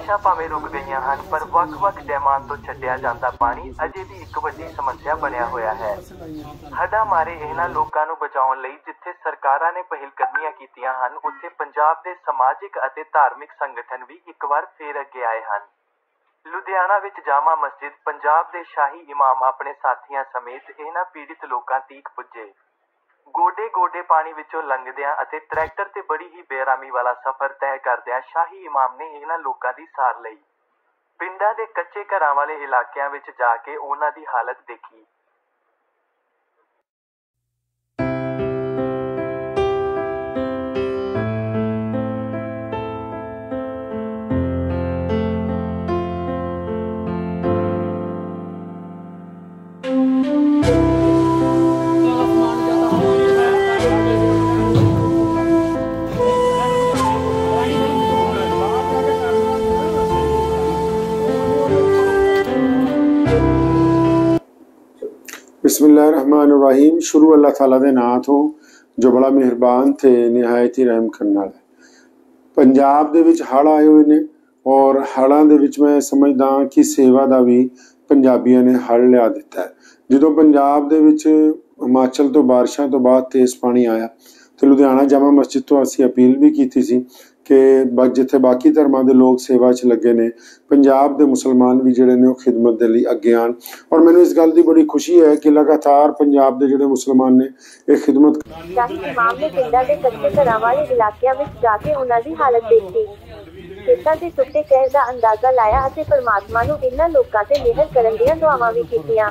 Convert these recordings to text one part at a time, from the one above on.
बारिशां भावें रुक गईयां हन पर ਵੱਖ-ਵੱਖ ਡੈਮਾਂ ਤੋਂ ਛੱਡਿਆ ਜਾਂਦਾ ਪਾਣੀ ਅਜੇ ਵੀ ਇੱਕ ਵੱਡੀ ਸਮੱਸਿਆ ਬਣਿਆ ਹੋਇਆ ਹੈ। ਹੜ੍ਹਾਂ ਮਾਰੇ ਇਹਨਾਂ ਲੋਕਾਂ ਨੂੰ ਬਚਾਉਣ ਲਈ ਜਿੱਥੇ ਸਰਕਾਰਾਂ ਨੇ ਪਹਿਲਕਦਮੀਆਂ ਕੀਤੀਆਂ ਹਨ ਉੱਥੇ ਪੰਜਾਬ ਦੇ ਸਮਾਜਿਕ ਅਤੇ ਧਾਰਮਿਕ ਸੰਗਠਨ ਵੀ ਇੱਕ ਵਾਰ ਫੇਰ ਅੱਗੇ ਆਏ ਹਨ। ਲੁਧਿਆਣਾ ਵਿੱਚ ਜਾਮਾ ਮਸਜਿਦ ਪੰਜਾਬ ਦੇ ਸ਼ਾਹੀ ਇਮਾਮ ਆਪਣੇ ਸਾਥੀਆਂ ਸਮੇਤ ਇਹਨਾਂ ਪੀੜਿਤ ਲੋਕਾਂ ਤੀਕ ਪੁੱਜੇ। ਗੋਡੇ ਗੋਡੇ ਪਾਣੀ ਵਿੱਚੋਂ ਲੰਘਦਿਆਂ ਅਤੇ ਟਰੈਕਟਰ ਤੇ ਬੜੀ ਹੀ ਬੇਰਾਮੀ ਵਾਲਾ ਸਫ਼ਰ ਤੈਅ ਕਰਦਿਆਂ ਸ਼ਾਹੀ ਇਮਾਮ ਨੇ ਇਹਨਾਂ ਲੋਕਾਂ ਦੀ ਸਾਰ ਲਈ। ਪਿੰਡਾਂ ਦੇ ਕੱਚੇ ਘਰਾਂ ਵਾਲੇ ਇਲਾਕਿਆਂ ਵਿੱਚ ਜਾ ਕੇ ਉਹਨਾਂ ਦੀ ਹਾਲਤ ਦੇਖੀ। बिस्मिल्लाहिर्रहमानिर्रहीम। शुरू अल्लाह ताला दे नां तो जो बड़ा मेहरबान थे निहायत ही रहम करने वाला। पंजाब दे विच हड़ आए हुए ने और हड़ां दे विच मैं समझदा कि सेवा दा भी पंजाबियों ने हड़ लिया दिता है। जो पंजाब दे विच हिमाचल तो बारिशां तो बाद तेज़ पानी आया तो लुधियाना जामा मस्जिद तो असी अपील भी की सी कि जिथे बाकी धर्मां दे लोग सेवा च लगे ने पंजाब दे मुसलमान भी जिहड़े ने खिदमत दे लई अगे आन। और मैनूं इस गल दी बड़ी खुशी है कि लगातार पंजाब दे जिहड़े मुसलमान ने ये खिदमत शाही इमाम ने पिंडां दे कच्चे घरां वाले इलाकिਆਂ ਵਿੱਚ ਜਾ ਕੇ ਉਹਨਾਂ ਦੀ ਹਾਲਤ ਦੇਖੀ। ਖੇਤਾਂ ਦੇ ਸੁੱਤੇ ਕਹਿਰ ਦਾ ਅੰਦਾਜ਼ਾ ਲਾਇਆ ਅਤੇ ਪਰਮਾਤਮਾ ਨੂੰ ਇਹਨਾਂ ਲੋਕਾਂ ਤੇ ਮਿਹਰ ਕਰਨ ਦੀਆਂ ਦੁਆਵਾਂ ਵੀ ਕੀਤੀਆਂ।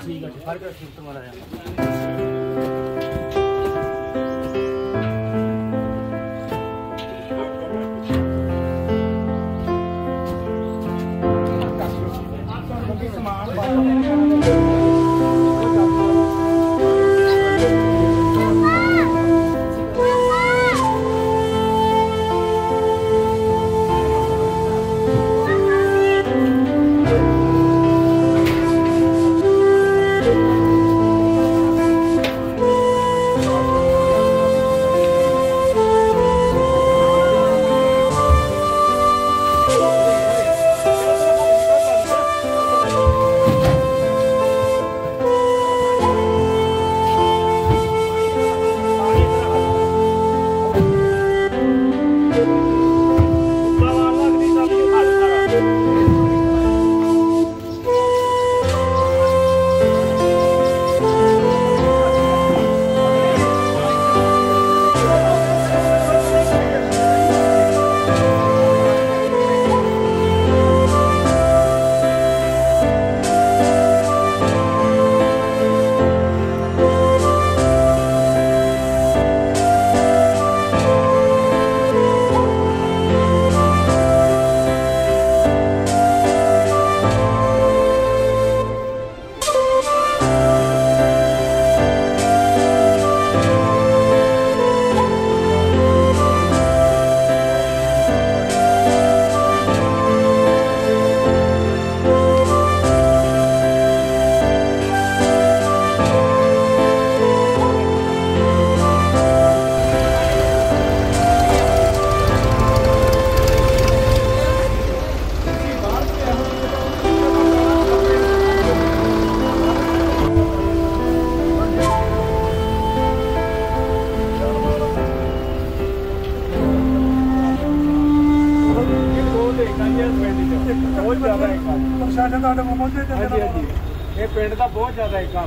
ये पिंड का बहुत ज्यादा एक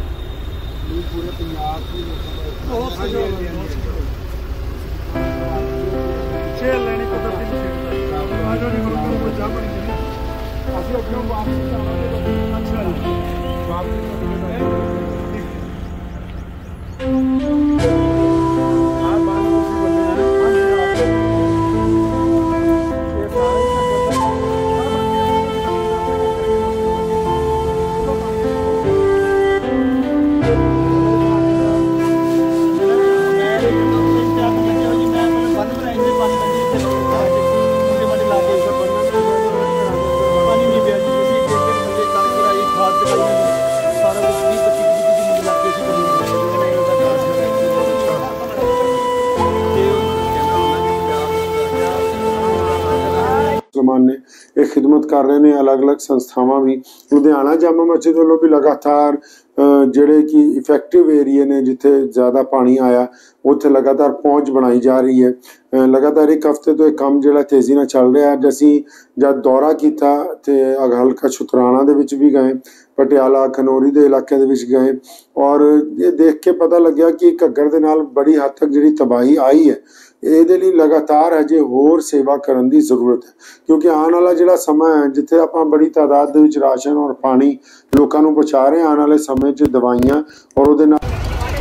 पूरे पंजाब ਮੁਸਲਮਾਨ ने ये खिदमत कर रहे हैं। अलग अलग संस्थावां भी लुधियाना जामा मस्जिद वालों भी लगातार ਜਿਹੜੇ कि इफेक्टिव एरिए ने जिथे ज़्यादा पानी आया उत्थे लगातार पहुँच बनाई जा रही है। लगातार एक हफ्ते तो एक काम जो तेज़ी नाल चल रहा है। अज असीं जब दौरा किया तो हल्का शुतराणा दे विच भी गए, पटियाला खनौरी के इलाके दे विच गए और ये देख के पता लग्या कि घग्गर दे नाल बड़ी हद तक जिहड़ी तबाही आई है ਇਹਦੇ ਲਈ लगातार अजे होर सेवा करन दी जरूरत है, क्योंकि आने वाला जिहड़ा समा है जिथे आपां बड़ी तादाद दे विच राशन और पानी लोकां नूं पहुंचा रहे आने वाले समय 'च दवाइयां और उहदे नाल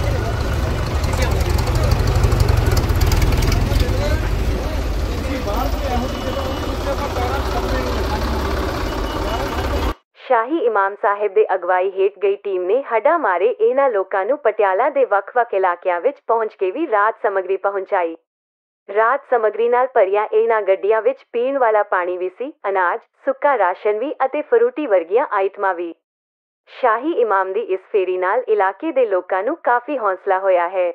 शाही इमाम साहिब दे अगवाई हेठ गई टीम ने हड्डा मारे इन्हां लोकां नूं पटियाला दे वख-वख इलाकिਆਂ ਵਿੱਚ पहुंच के भी राहत समग्री पहुंचाई। राहत समग्री नाल भरिया इन्हां गड्डियां विच पीण वाला पानी भी सी, अनाज, सुक्का राशन भी अते फ्रूटी वर्गियां आइटमां भी। शाही इमाम दी इस फेरी नाल इलाके दे लोकां नूं काफी हौसला होया है।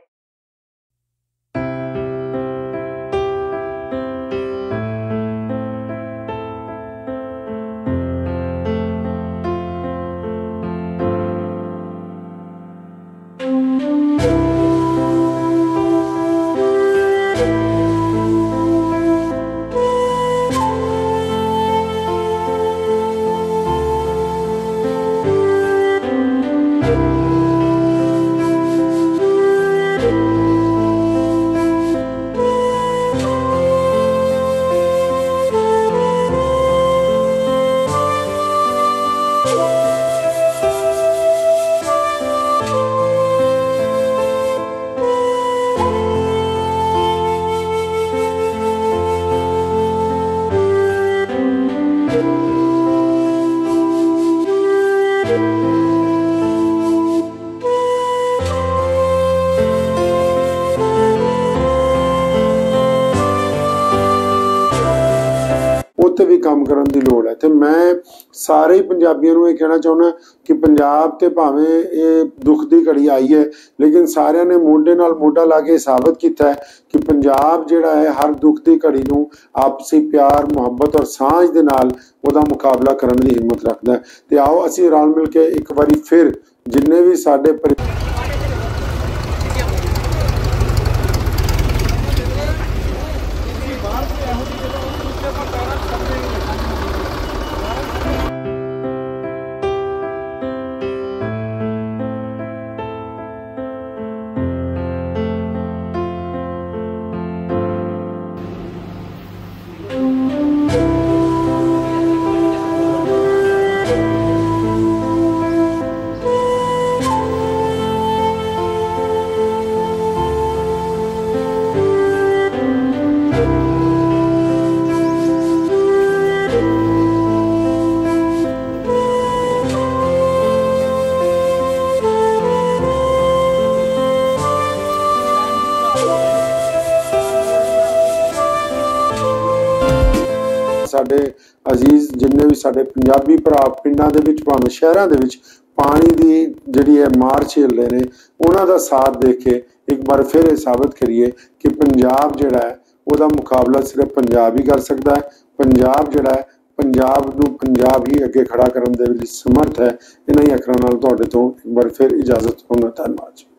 उत्ते भी काम करन दी लोड़ है। तो मैं सारे पंजाबियों नूं ये कहना चाहुंदा कि पंजाब ते भावें ये दुख दी घड़ी आई है, लेकिन सारिਆਂ ने मोढे नाल मोढा ला के साबित किया है कि पंजाब जिहड़ा है हर दुख दी घड़ी नूं आपसी प्यार मुहब्बत और सांझ दे नाल उहदा मुकाबला करन दी हिम्मत रखदा है। ते आओ असीं रल मिल के एक बारी फिर जिन्ने भी साडे साडे अजीज जिन्ने भी साडे पंजाबी भरा पिंडां दे विच भावें शहरां दे विच पानी दी जिहड़ी है मार झेल रहे ने, उन्हां दा साथ देख के एक बार फिर ये साबित करिए कि पंजाब जिहड़ा है उहदा मुकाबला सिर्फ पंजाब ही कर सकदा है। पंजाब जिहड़ा है पंजाब नूं पंजाब ही अगे खड़ा करन दे विच समर्थ है। इन्हां ही अखरां नाल तुहाडे तों एक बार फिर इजाजत होना। धन्नवाद।